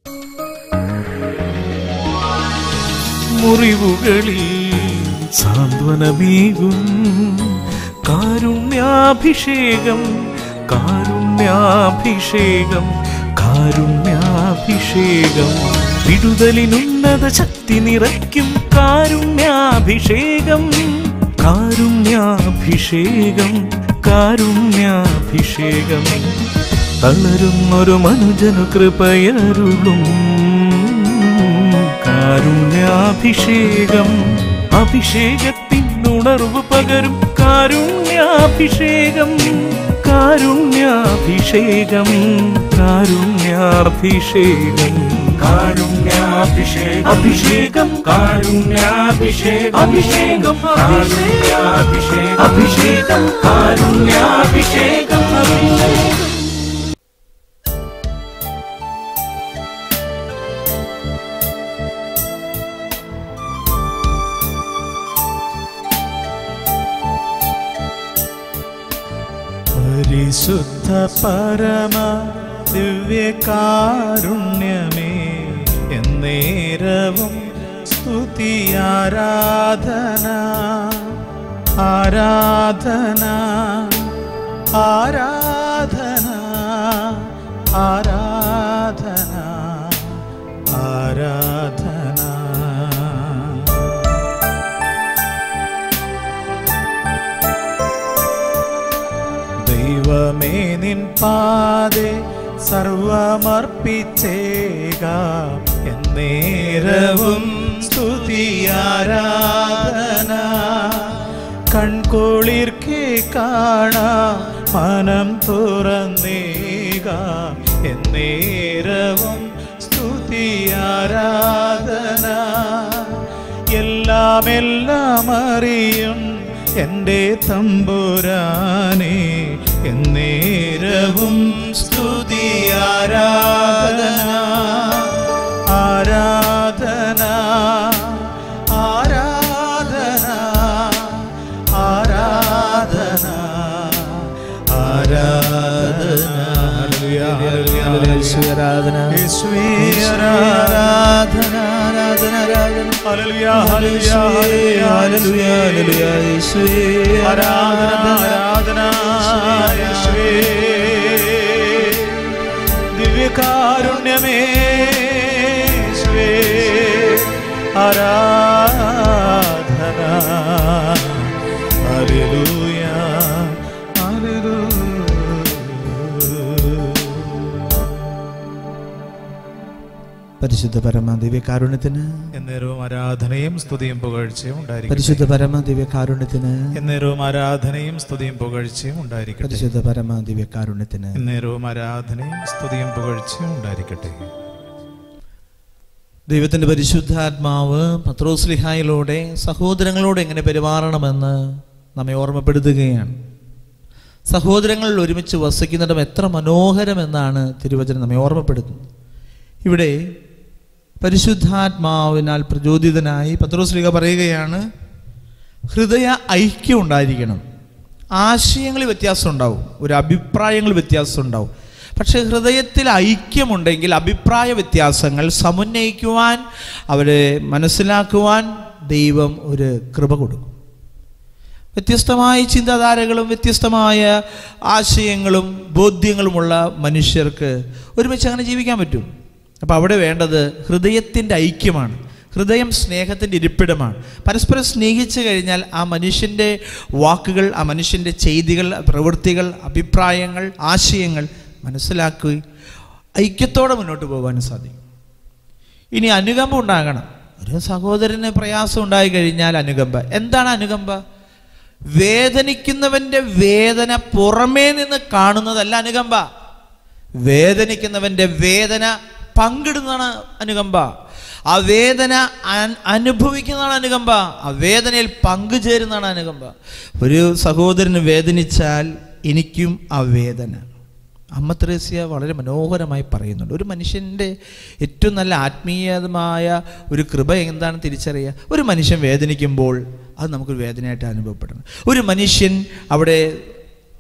മുറിവുകളിൽ സാന്ത്വനമേകും കാരുണ്യാഭിഷേകം, കാരുണ്യാഭിഷേകം, കാരുണ്യാഭിഷേകം. വിടുതലിനുന്നത ശക്തി നിറയ്ക്കും കാരുണ്യാഭിഷേകം, കാരുണ്യാഭിഷേകം, കാരുണ്യാഭിഷേകം. തളരുന്നൊരു മനുജനു കൃപയരുളും കാരുണ്യാഭിഷേകം. അഭിഷേകത്തിനുണർവ് പകരും കാരുണ്യാഭിഷേകം, കാരുണ്യാഭിഷേകം, കാരുണ്യാഭിഷേകം, കാരുണ്യാഭിഷേകം, അഭിഷേകം, കാരുണ്യാഭിഷേകം, അഭിഷേകം, കാരുണ്യാഭിഷേകം, അഭിഷേകം, കാരുണ്യാഭിഷേകം, അഭിഷേകം. പരിശുദ്ധ പരമ ദിവ്യകാരുണ്യമേ, എന്നേരവും സ്തുതി ആരാധന, ആരാധന, ആരാധന, ആരാധന, ആരാധന. ദൈവമേ നിൻ പാദേ സർവമർപ്പിച്ചേകാം, എന്നേരവും സ്തുതി ആരാധന. കൺകുളിർക്കെ കാണാം മനം തുറന്നേകാം, എന്നേരവും സ്തുതി ആരാധന. എല്ലാം എല്ലാം അറിയും എൻ്റെ തമ്പുരാനേ, എന്നേരവും സ്തുതി ആരാധന, ആരാധന, ആരാധന, ആരാധന, ആരാധന. ആരാധന, ആരാധന, ഹല്ലേലൂയ, ഹല്ലേലൂയ, ഹല്ലേലൂയ, ഹല്ലേലൂയ, യേശുവേ ആരാധന, ആരാധന, യേശുവേ. ദിവ്യകാരുണ്യമേ യേശുവേ ആരാധന, ഹല്ലേലൂയ, ഹല്ലേലൂയ. പരിശുദ്ധ പരമ ദിവ്യകാരുണ്യത്തിന് എന്നേരവും ആരാധനയും സ്തുതിയും പുകഴ്ചയും ഉണ്ടായിരിക്കും. പരിശുദ്ധ പരമ ദിവ്യകാരുണ്യത്തിന് എന്നേരവും ആരാധനയും സ്തുതിയും പുകഴ്ചയും ഉണ്ടായിരിക്കട്ടെ. പരിശുദ്ധ പരമ ദിവ്യകാരുണ്യത്തിന് എന്നേരവും ആരാധനയും സ്തുതിയും പുകഴ്ചയും ഉണ്ടായിരിക്കട്ടെ. ദൈവത്തിൻ്റെ പരിശുദ്ധാത്മാവ് പത്രോസ്ലിഹായിലൂടെ സഹോദരങ്ങളോട് എങ്ങനെ പെരുമാറണമെന്ന് നമ്മെ ഓർമ്മപ്പെടുത്തുകയാണ്. സഹോദരങ്ങൾ ഒരുമിച്ച് വസിക്കുന്നിടം എത്ര മനോഹരമെന്നാണ് തിരുവചനം നമ്മെ ഓർമ്മപ്പെടുത്തുന്നത്. ഇവിടെ പരിശുദ്ധാത്മാവിനാൽ പ്രചോദിതനായി പത്രോസ്ലീഹ പറയുകയാണ്, ഹൃദയ ഐക്യം ഉണ്ടായിരിക്കണം. ആശയങ്ങളിൽ വ്യത്യാസം ഉണ്ടാവും, ഒരു അഭിപ്രായങ്ങൾ വ്യത്യാസം ഉണ്ടാവും. പക്ഷേ ഹൃദയത്തിൽ ഐക്യമുണ്ടെങ്കിൽ അഭിപ്രായ വ്യത്യാസങ്ങൾ സമന്വയിക്കുവാൻ, അവരെ മനസ്സിലാക്കുവാൻ ദൈവം ഒരു കൃപ കൊടുക്കും. വ്യത്യസ്തമായ ചിന്താധാരകളും വ്യത്യസ്തമായ ആശയങ്ങളും ബോധ്യങ്ങളുമുള്ള മനുഷ്യർക്ക് ഒരുമിച്ച് അങ്ങനെ ജീവിക്കാൻ പറ്റും. അപ്പോൾ അവിടെ വേണ്ടത് ഹൃദയത്തിൻ്റെ ഐക്യമാണ്. ഹൃദയം സ്നേഹത്തിൻ്റെ ഇരിപ്പിടമാണ്. പരസ്പരം സ്നേഹിച്ചു കഴിഞ്ഞാൽ ആ മനുഷ്യൻ്റെ വാക്കുകൾ, ആ മനുഷ്യൻ്റെ ചെയ്തികൾ, പ്രവൃത്തികൾ, അഭിപ്രായങ്ങൾ, ആശയങ്ങൾ മനസ്സിലാക്കി ഐക്യത്തോടെ മുന്നോട്ട് പോകാൻ സാധിക്കും. ഇനി അനുകമ്പ ഉണ്ടാകണം. ഒരു സഹോദരന് പ്രയാസം ഉണ്ടായി കഴിഞ്ഞാൽ അനുകമ്പ. എന്താണ് അനുകമ്പ? വേദനിക്കുന്നവൻ്റെ വേദന പുറമേ നിന്ന് കാണുന്നതല്ല അനുകമ്പ. വേദനിക്കുന്നവൻ്റെ വേദന പങ്കിടുന്നതാണ് അനുകമ്പ. ആ വേദന അനുഭവിക്കുന്നതാണ് അനുകമ്പ. ആ വേദനയിൽ പങ്കുചേരുന്നതാണ് അനുകമ്പ. ഒരു സഹോദരന് വേദനിച്ചാൽ എനിക്കും ആ വേദന. അമ്മ ത്രേസ്യ വളരെ മനോഹരമായി പറയുന്നുണ്ട്, ഒരു മനുഷ്യൻ്റെ ഏറ്റവും നല്ല ആത്മീയമായ ഒരു കൃപ എന്താണ് തിരിച്ചറിയുക. ഒരു മനുഷ്യൻ വേദനിക്കുമ്പോൾ അത് നമുക്കൊരു വേദനയായിട്ട് അനുഭവപ്പെടണം. ഒരു മനുഷ്യൻ അവിടെ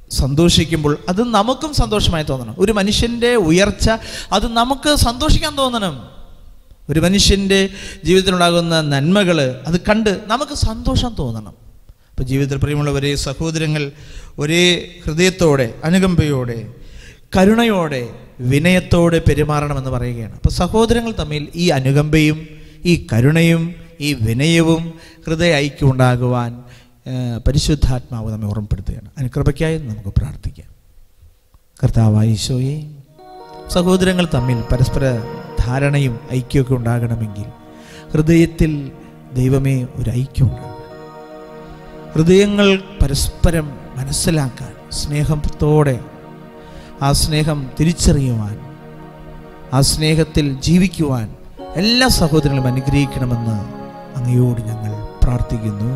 സന്തോഷിക്കുമ്പോൾ അത് നമുക്കും സന്തോഷമായി തോന്നണം. ഒരു മനുഷ്യൻ്റെ ഉയർച്ച അത് നമുക്ക് സന്തോഷിക്കാൻ തോന്നണം. ഒരു മനുഷ്യൻ്റെ ജീവിതത്തിലുണ്ടാകുന്ന നന്മകൾ അത് കണ്ട് നമുക്ക് സന്തോഷം തോന്നണം. അപ്പോൾ ജീവിതത്തിൽ പ്രിയമുള്ളവരെ, സഹോദരങ്ങൾ ഒരേ ഹൃദയത്തോടെ, അനുകമ്പയോടെ, കരുണയോടെ, വിനയത്തോടെ പെരുമാറണമെന്ന് പറയുകയാണ്. അപ്പോൾ സഹോദരങ്ങൾ തമ്മിൽ ഈ അനുകമ്പയും ഈ കരുണയും ഈ വിനയവും ഹൃദയ ഐക്യം ഉണ്ടാകുവാൻ പരിശുദ്ധാത്മാവ് നമ്മെ ഓർമ്മപ്പെടുത്തുകയാണ്. അനുകൃപയ്ക്കായി നമുക്ക് പ്രാർത്ഥിക്കാം. കർത്താവായ ഈശോയെ, സഹോദരങ്ങൾ തമ്മിൽ പരസ്പര ധാരണയും ഐക്യമൊക്കെ ഉണ്ടാകണമെങ്കിൽ ഹൃദയത്തിൽ ദൈവമേ ഒരു ഐക്യം ഉണ്ടാകണം. ഹൃദയങ്ങൾ പരസ്പരം മനസ്സിലാക്കാൻ, സ്നേഹത്തോടെ ആ സ്നേഹം തിരിച്ചറിയുവാൻ, ആ സ്നേഹത്തിൽ ജീവിക്കുവാൻ എല്ലാ സഹോദരങ്ങളും അനുഗ്രഹിക്കണമെന്ന് അങ്ങയോട് ഞങ്ങൾ പ്രാർത്ഥിക്കുന്നു.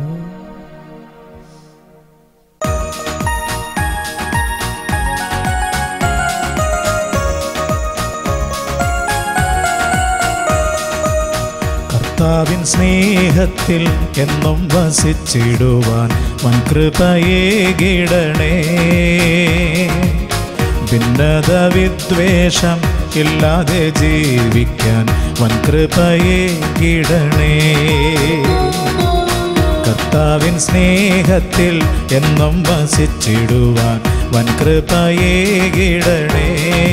കർത്താവിൻ സ്നേഹത്തിൽ എന്നും വസിച്ചിടുവാൻ വൻകൃപയേകിടണേ. ഭിന്നത വിദ്വേഷം ഇല്ലാതെ ജീവിക്കാൻ വൻകൃപയേകിടണേ. കർത്താവിൻ സ്നേഹത്തിൽ എന്നും വസിച്ചിടുവാൻ വൻകൃപയേകിടണേ.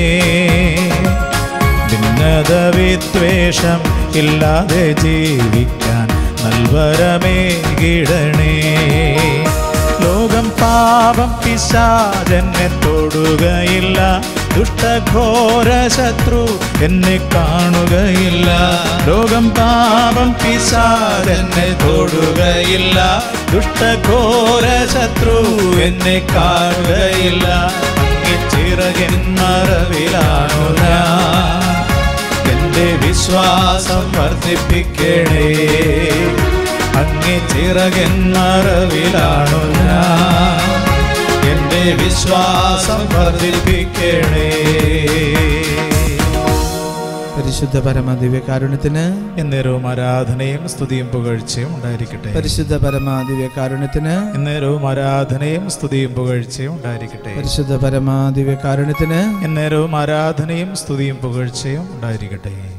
ഭിന്നത വിദ്വേഷം ഇല്ലാതെ ജീവിക്കാൻ നൽവരമേകിടണേ. ലോകം പാപം പിശാചെന്നെ തൊടുകയില്ല, ദുഷ്ടഘോര ശത്രു എന്നെ കാണുകയില്ല. ലോകം പാപം പിശാചെന്നെ തൊടുകയില്ല, ദുഷ്ടഘോര ശത്രു എന്നെ കാണുകയില്ല. അങ്ങേ ചിറകിൻ മറവിലാണു ഞാൻ, എന്റെ വിശ്വാസം വർദ്ധിപ്പിക്കണേ. അങ്ങേ ചിറകിൻ മറവിലാണു ഞാൻ, എന്റെ വിശ്വാസം വർദ്ധിപ്പിക്കണേ. പരിശുദ്ധ പരമ ദിവ്യകാരുണ്യത്തിന് എന്നേരവും ആരാധനയും സ്തുതിയും പുകഴ്ചയും ഉണ്ടായിരിക്കട്ടെ. പരിശുദ്ധ പരമ ദിവ്യകാരുണ്യത്തിന് എന്നേരവും ആരാധനയും സ്തുതിയും പുകഴ്ചയും ഉണ്ടായിരിക്കട്ടെ. പരിശുദ്ധ പരമ ദിവ്യകാരുണ്യത്തിന് എന്നേരവും ആരാധനയും സ്തുതിയും പുകഴ്ചയും ഉണ്ടായിരിക്കട്ടെ.